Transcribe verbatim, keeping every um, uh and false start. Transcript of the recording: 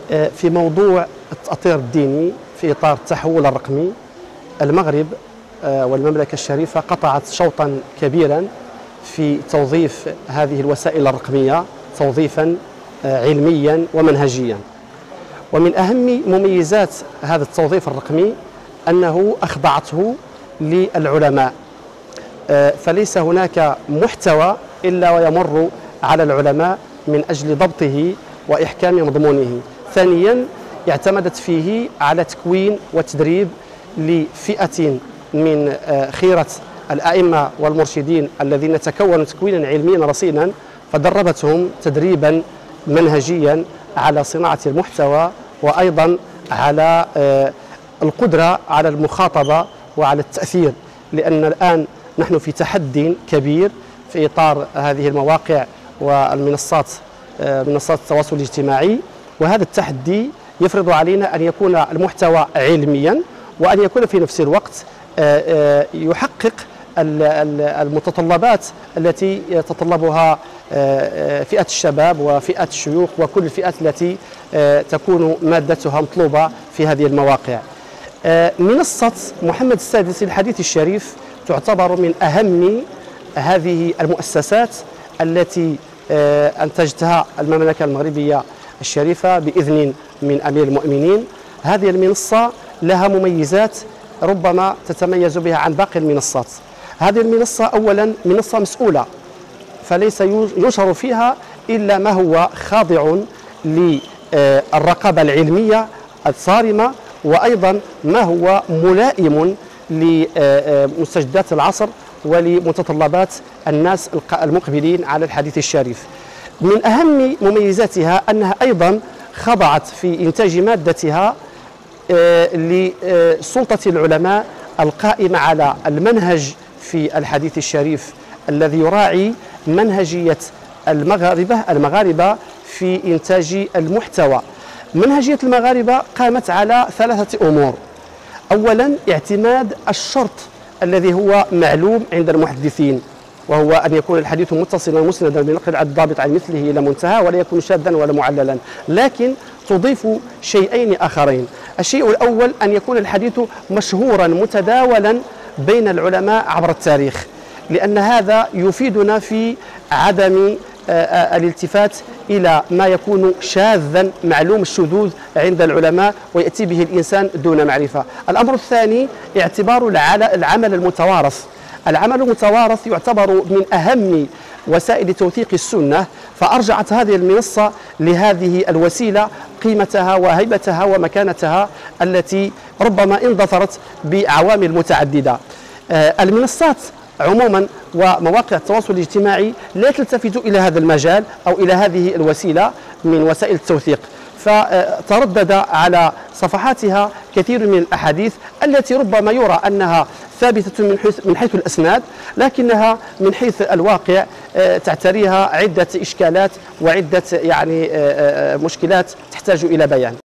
في موضوع التأطير الديني في إطار التحول الرقمي، المغرب والمملكة الشريفة قطعت شوطا كبيرا في توظيف هذه الوسائل الرقمية توظيفا علميا ومنهجيا. ومن أهم مميزات هذا التوظيف الرقمي أنه أخضعته للعلماء، فليس هناك محتوى إلا ويمر على العلماء من أجل ضبطه وإحكام مضمونه. ثانيا، اعتمدت فيه على تكوين وتدريب لفئة من خيرة الأئمة والمرشدين الذين تكونوا تكوينا علميا رصينا، فدربتهم تدريبا منهجيا على صناعة المحتوى، وأيضا على القدرة على المخاطبة وعلى التأثير، لأن الآن نحن في تحدي كبير في إطار هذه المواقع والمنصات منصات التواصل الاجتماعي، وهذا التحدي يفرض علينا أن يكون المحتوى علميا، وأن يكون في نفس الوقت يحقق المتطلبات التي يتطلبها فئة الشباب وفئة الشيوخ وكل الفئات التي تكون مادتها مطلوبة في هذه المواقع. منصة محمد السادس للحديث الشريف تعتبر من أهم هذه المؤسسات التي أنتجتها المملكة المغربية الشريفة بإذن من أمير المؤمنين. هذه المنصة لها مميزات ربما تتميز بها عن باقي المنصات. هذه المنصة أولا منصة مسؤولة، فليس ينشر فيها إلا ما هو خاضع للرقابة العلمية الصارمة، وأيضا ما هو ملائم لمستجدات العصر ولمتطلبات الناس المقبلين على الحديث الشريف. من أهم مميزاتها أنها أيضا خضعت في إنتاج مادتها لسلطة العلماء القائمة على المنهج في الحديث الشريف الذي يراعي منهجية المغاربة المغاربة في إنتاج المحتوى. منهجية المغاربة قامت على ثلاثة أمور. أولا، اعتماد الشرط الذي هو معلوم عند المحدثين، وهو أن يكون الحديث متصلا مسندا بنقل الضابط عن مثله إلى منتهى، ولا يكون شاذا ولا معللا، لكن تضيف شيئين آخرين. الشيء الأول أن يكون الحديث مشهورا متداولا بين العلماء عبر التاريخ، لأن هذا يفيدنا في عدم الالتفات إلى ما يكون شاذا معلوم الشذوذ عند العلماء ويأتي به الإنسان دون معرفة. الأمر الثاني اعتبار العمل المتوارث. العمل المتوارث يعتبر من أهم وسائل توثيق السنة، فأرجعت هذه المنصة لهذه الوسيلة قيمتها وهيبتها ومكانتها التي ربما اندثرت بعوامل متعددة. المنصات عموما ومواقع التواصل الاجتماعي لا تلتفت إلى هذا المجال أو إلى هذه الوسيلة من وسائل التوثيق، فتردد على صفحاتها كثير من الأحاديث التي ربما يرى أنها ثابتة من حيث من حيث الأسناد، لكنها من حيث الواقع تعتريها عدة إشكالات وعدة يعني مشكلات تحتاج إلى بيان.